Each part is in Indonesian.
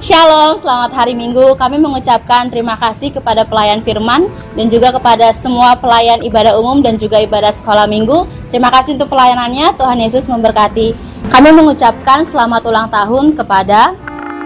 Shalom, selamat hari Minggu. Kami mengucapkan terima kasih kepada pelayan firman dan juga kepada semua pelayan ibadah umum dan juga ibadah sekolah minggu. Terima kasih untuk pelayanannya, Tuhan Yesus memberkati. Kami mengucapkan selamat ulang tahun kepada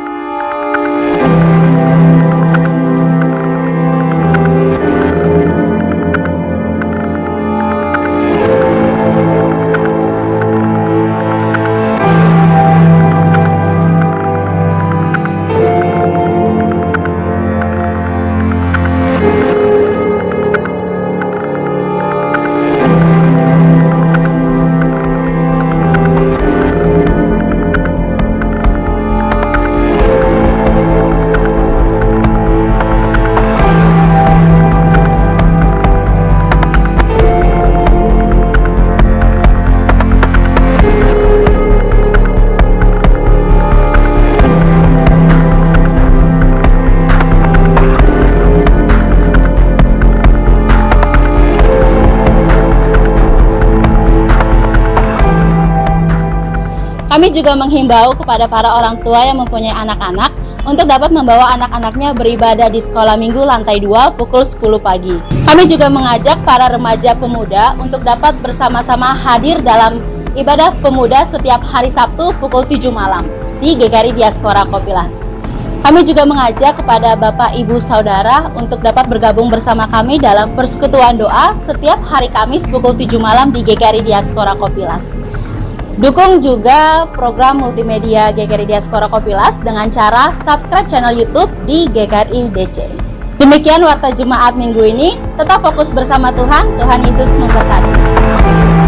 Kami juga menghimbau kepada para orang tua yang mempunyai anak-anak untuk dapat membawa anak-anaknya beribadah di sekolah minggu lantai 2 pukul 10 pagi. Kami juga mengajak para remaja pemuda untuk dapat bersama-sama hadir dalam ibadah pemuda setiap hari Sabtu pukul 7 malam di GKRI Diaspora Kopilas. Kami juga mengajak kepada Bapak, Ibu, Saudara untuk dapat bergabung bersama kami dalam persekutuan doa setiap hari Kamis pukul 7 malam di GKRI Diaspora Kopilas. Dukung juga program multimedia GKRI Diaspora Kopilas dengan cara subscribe channel YouTube di GKRI DC. Demikian warta jemaat minggu ini, tetap fokus bersama Tuhan, Tuhan Yesus memberkati.